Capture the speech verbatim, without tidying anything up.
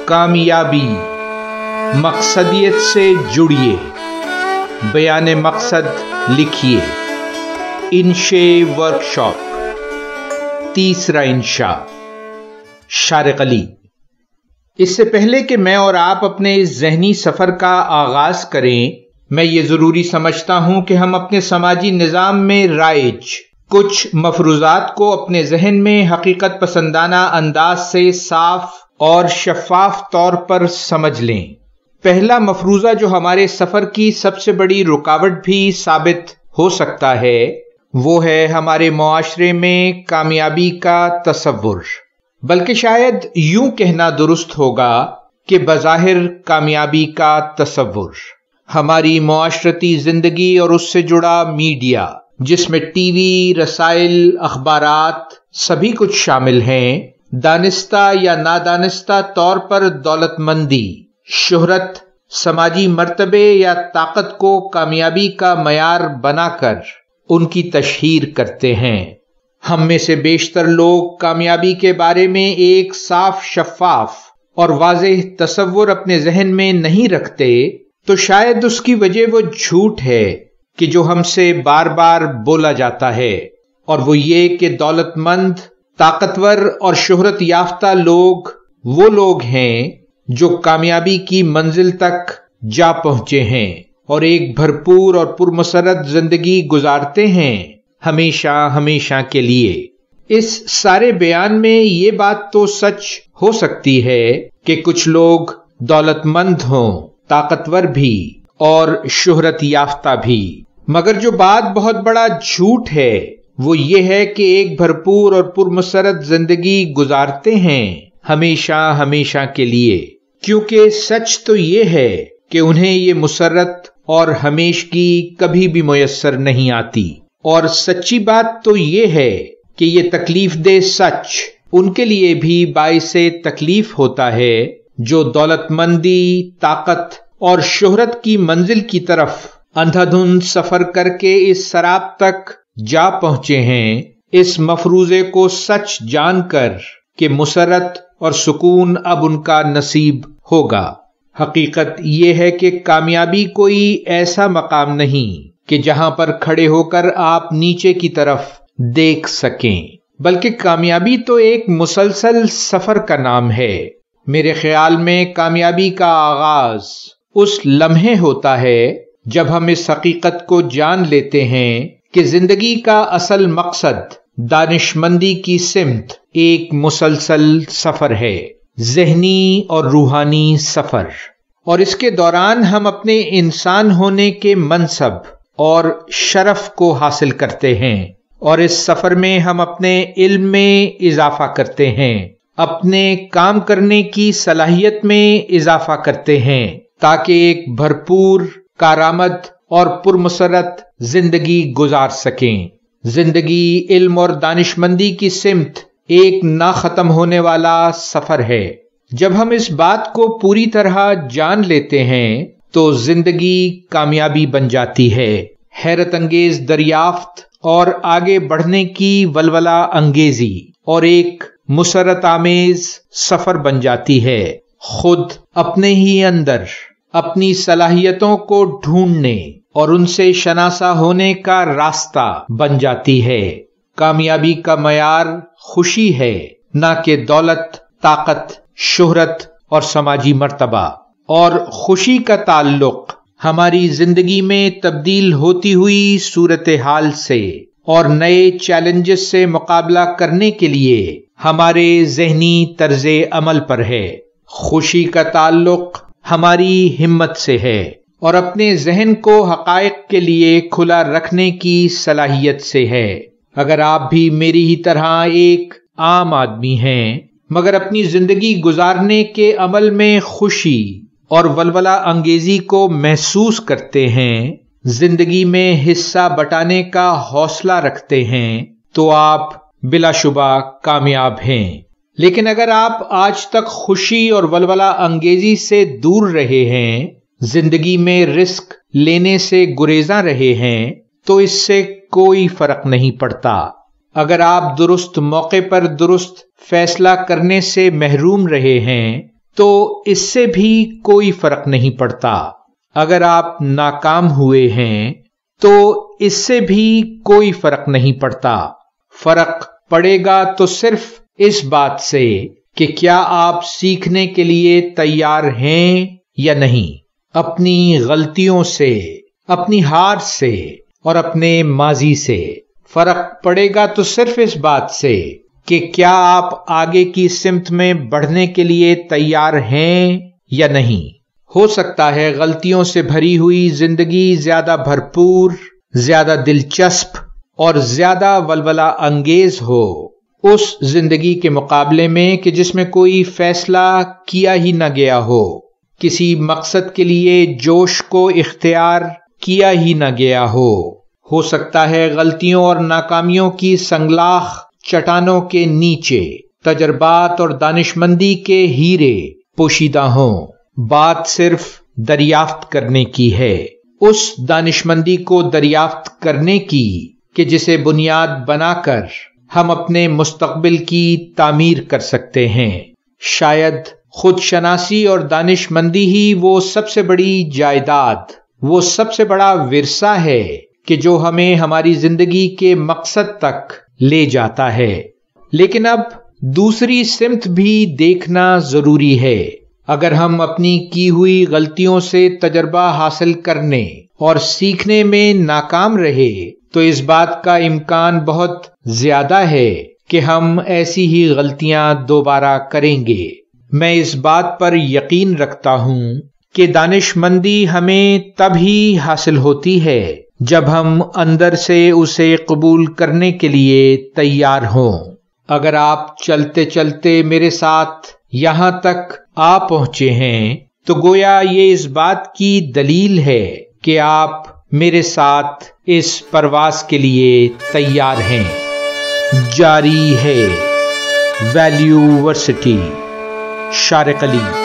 کامیابی، مقصدیت سے جڑیے، بیان مقصد لکھیے۔ انشے ورکشاپ، تیسرا انشاء، شارق علی۔ اس سے پہلے کہ میں اور آپ اپنے اس ذہنی سفر کا آغاز کریں، میں یہ ضروری سمجھتا ہوں کہ ہم اپنے سماجی نظام میں رائج کچھ مفروضات کو اپنے ذہن میں حقیقت پسندانہ انداز سے صاف اور شفاف طور پر سمجھ لیں۔ پہلا مفروضہ جو ہمارے سفر کی سب سے بڑی رکاوٹ بھی ثابت ہو سکتا ہے، وہ ہے ہمارے معاشرے میں کامیابی کا تصور، بلکہ شاید یوں کہنا درست ہوگا کہ بظاہر کامیابی کا تصور۔ ہماری معاشرتی زندگی اور اس سے جڑا میڈیا، جس میں ٹی وی، رسائل، اخبارات سبھی کچھ شامل ہیں، دانستہ یا نادانستہ طور پر دولت مندی، شہرت، سماجی مرتبے یا طاقت کو کامیابی کا معیار بنا کر ان کی تشہیر کرتے ہیں۔ ہم میں سے بیشتر لوگ کامیابی کے بارے میں ایک صاف، شفاف اور واضح تصور اپنے ذہن میں نہیں رکھتے، تو شاید اس کی وجہ وہ جھوٹ ہے کہ جو ہم سے بار بار بولا جاتا ہے، اور وہ یہ کہ دولت مند، طاقتور اور شہرت یافتہ لوگ وہ لوگ ہیں جو کامیابی کی منزل تک جا پہنچے ہیں اور ایک بھرپور اور پرمسرت زندگی گزارتے ہیں، ہمیشہ ہمیشہ کے لیے۔ اس سارے بیان میں یہ بات تو سچ ہو سکتی ہے کہ کچھ لوگ دولت مند ہوں، طاقتور بھی اور شہرت یافتہ بھی، مگر جو بات بہت بڑا جھوٹ ہے وہ یہ ہے کہ ایک بھرپور اور پرمسرت زندگی گزارتے ہیں، ہمیشہ ہمیشہ کے لیے، کیونکہ سچ تو یہ ہے کہ انہیں یہ مسرت اور ہمیشگی کبھی بھی میسر نہیں آتی، اور سچی بات تو یہ ہے کہ یہ تکلیف دہ سچ ان کے لیے بھی باعث تکلیف ہوتا ہے جو دولت مندی، طاقت اور شہرت کی منزل کی طرف اندھا دھند سفر کر کے اس سراب تک جا پہنچے ہیں، اس مفروضے کو سچ جان کر کہ مسرت اور سکون اب ان کا نصیب ہوگا۔ حقیقت یہ ہے کہ کامیابی کوئی ایسا مقام نہیں کہ جہاں پر کھڑے ہو کر آپ نیچے کی طرف دیکھ سکیں، بلکہ کامیابی تو ایک مسلسل سفر کا نام ہے۔ میرے خیال میں کامیابی کا آغاز اس لمحے ہوتا ہے جب ہم اس حقیقت کو جان لیتے ہیں کہ زندگی کا اصل مقصد دانشمندی کی سمت ایک مسلسل سفر ہے، ذہنی اور روحانی سفر، اور اس کے دوران ہم اپنے انسان ہونے کے منصب اور شرف کو حاصل کرتے ہیں، اور اس سفر میں ہم اپنے علم میں اضافہ کرتے ہیں، اپنے کام کرنے کی صلاحیت میں اضافہ کرتے ہیں، تاکہ ایک بھرپور، کارآمد اور پرمسرت زندگی گزار سکیں۔ زندگی علم اور دانشمندی کی سمت ایک نہ ختم ہونے والا سفر ہے۔ جب ہم اس بات کو پوری طرح جان لیتے ہیں تو زندگی کامیابی بن جاتی ہے، حیرت انگیز دریافت اور آگے بڑھنے کی ولولہ انگیزی، اور ایک مسرت آمیز سفر بن جاتی ہے، خود اپنے ہی اندر اپنی صلاحیتوں کو ڈھونڈنے اور ان سے شناسا ہونے کا راستہ بن جاتی ہے۔ کامیابی کا معیار خوشی ہے، نہ کہ دولت، طاقت، شہرت اور سماجی مرتبہ، اور خوشی کا تعلق ہماری زندگی میں تبدیل ہوتی ہوئی صورتحال سے اور نئے چیلنجز سے مقابلہ کرنے کے لیے ہمارے ذہنی طرز عمل پر ہے۔ خوشی کا تعلق ہماری ہمت سے ہے اور اپنے ذہن کو حقائق کے لیے کھلا رکھنے کی صلاحیت سے ہے۔ اگر آپ بھی میری ہی طرح ایک عام آدمی ہیں، مگر اپنی زندگی گزارنے کے عمل میں خوشی اور ولولہ انگیزی کو محسوس کرتے ہیں، زندگی میں حصہ بٹانے کا حوصلہ رکھتے ہیں، تو آپ بلا شبہ کامیاب ہیں۔ لیکن اگر آپ آج تک خوشی اور ولولہ انگیزی سے دور رہے ہیں، زندگی میں رسک لینے سے گریزاں رہے ہیں، تو اس سے کوئی فرق نہیں پڑتا۔ اگر آپ درست موقع پر درست فیصلہ کرنے سے محروم رہے ہیں تو اس سے بھی کوئی فرق نہیں پڑتا. اگر آپ ناکام ہوئے ہیں تو اس سے بھی کوئی فرق نہیں پڑتا. فرق پڑے گا تو صرف اس بات سے کہ کیا آپ سیکھنے کے لیے تیار ہیں یا نہیں. اپنی غلطیوں سے، اپنی ہار سے اور اپنے ماضی سے. فرق پڑے گا تو صرف اس بات سے کہ کیا آپ آگے کی سمت میں بڑھنے کے لیے تیار ہیں یا نہیں. ہو سکتا ہے غلطیوں سے بھری ہوئی زندگی زیادہ بھرپور، زیادہ دلچسپ اور زیادہ ولولہ انگیز ہو اس زندگی کے مقابلے میں کہ جس میں کوئی فیصلہ کیا ہی نہ گیا ہو، کسی مقصد کے لیے جوش کو اختیار کیا ہی نہ گیا ہو. ہو سکتا ہے غلطیوں اور ناکامیوں کی سنگلاخ چٹانوں کے نیچے تجربات اور دانشمندی کے ہیرے پوشیدہ ہوں. بات صرف دریافت کرنے کی ہے، اس دانشمندی کو دریافت کرنے کی کہ جسے بنیاد بنا کر ہم اپنے مستقبل کی تعمیر کر سکتے ہیں. شاید خود شناسی اور دانشمندی ہی وہ سب سے بڑی جائیداد، وہ سب سے بڑا ورثہ ہے کہ جو ہمیں ہماری زندگی کے مقصد تک لے جاتا ہے. لیکن اب دوسری سمت بھی دیکھنا ضروری ہے. اگر ہم اپنی کی ہوئی غلطیوں سے تجربہ حاصل کرنے اور سیکھنے میں ناکام رہے تو اس بات کا امکان بہت زیادہ ہے کہ ہم ایسی ہی غلطیاں دوبارہ کریں گے. میں اس بات پر یقین رکھتا ہوں کہ دانشمندی ہمیں تب ہی حاصل ہوتی ہے جب ہم اندر سے اسے قبول کرنے کے لیے تیار ہوں. اگر آپ چلتے چلتے میرے ساتھ یہاں تک آ پہنچے ہیں تو گویا یہ اس بات کی دلیل ہے کہ آپ میرے ساتھ اس پرواز کے لیے تیار ہیں. جاری ہے. ویلیو ورسٹی، شارق علی.